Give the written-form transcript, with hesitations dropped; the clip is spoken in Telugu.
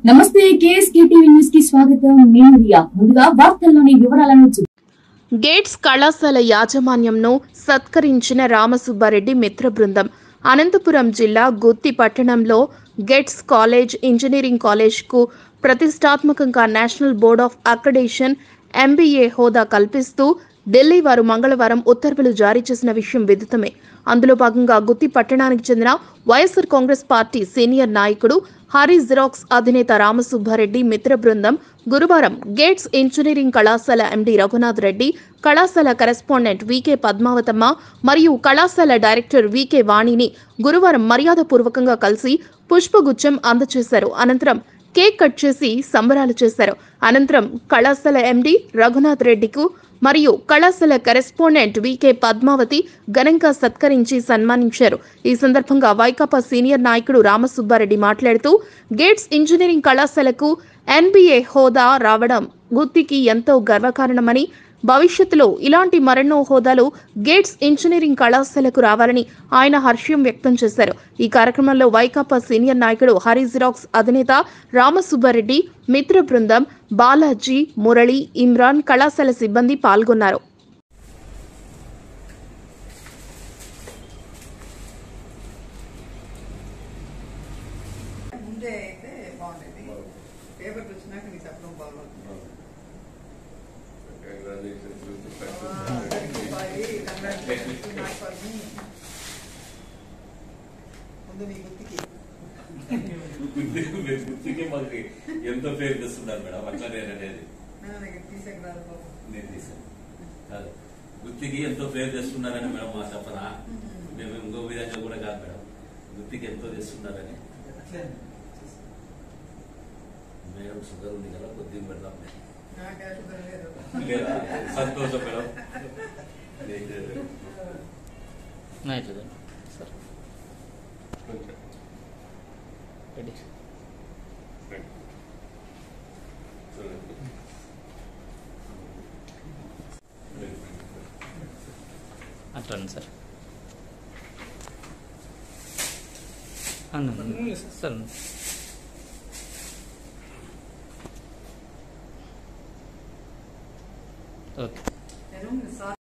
నమస్తే KSKTV న్యూస్ కి స్వాగతం. నేను రియా. ముందుగా వార్తల్లోని వివరాలను గేట్స్ కళాశాల యాజమాన్యంను సత్కరించిన రామసుబ్బారెడ్డి మిత్ర బృందం. అనంతపురం జిల్లా గుత్తి పట్టణంలో గేట్స్ కాలేజ్ ఇంజనీరింగ్ కాలేజ్కు ప్రతిష్టాత్మకంగా national board of accreditation MBA హోదా కల్పిస్తూ ఢిల్లీ వారు మంగళవారం ఉత్తర్వులు జారీ చేసిన విషయం విదితమే. అందులో భాగంగా గుత్తి పట్టణానికి చెందిన వైఎస్ఆర్ కాంగ్రెస్ పార్టీ సీనియర్ నాయకుడు హరి జిరాక్స్ అధినేత రామసుబ్బారెడ్డి మిత్ర బృందం గురువారం గేట్స్ ఇంజనీరింగ్ కళాశాల MD రఘునాథ్ రెడ్డి, కళాశాల కరెస్పాండెంట్ VK పద్మావతమ్మ మరియు కళాశాల డైరెక్టర్ VK వాణిని గురువారం మర్యాదపూర్వకంగా కలిసి పుష్పగుచ్చం అందజేశారు. అనంతరం కేక్ కట్ చేసి సంబరాలు చేశారు. అనంతరం కళాశాల MD రఘునాథ్ రెడ్డికు మరియు కళాశాల కరెస్పాండెంట్ VK పద్మావతి ఘనంగా సత్కరించి సన్మానించారు. ఈ సందర్భంగా వైకాపా సీనియర్ నాయకుడు రామసుబ్బారెడ్డి మాట్లాడుతూ గేట్స్ ఇంజనీరింగ్ కళాశాలకు NBA హోదా రావడం గుత్తికి ఎంతో గర్వకారణమని, భవిష్యత్తులో ఇలాంటి మరెన్నో హోదాలు గేట్స్ ఇంజనీరింగ్ కళాశాలకు రావాలని ఆయన హర్షం వ్యక్తం చేశారు. ఈ కార్యక్రమంలో వైకాపా సీనియర్ నాయకుడు హరి జిరాక్స్ అధినేత రామసుబ్బారెడ్డి, మిత్ర బృందం, బాలాజీ, మురళి, ఇమ్రాన్, కళాశాల సిబ్బంది పాల్గొన్నారు. గుర్తికి మాకు ఎంతో పేరు తెస్తున్నారు మేడం. అట్లా అనేది కాదు, గుర్తికి ఎంతో పేరు తెస్తున్నారని మేడం మా చెప్పనా. మేము ఇంకో విధంగా కూడా కాదు మేడం, గుర్తికి ఎంతో తెస్తున్నారని. మేడం షుగర్ ఉంది కదా, కొద్దిగా పెడదాం లేదా? సంతోషం మేడం. అట్లా సార్ సార్ ఓకే.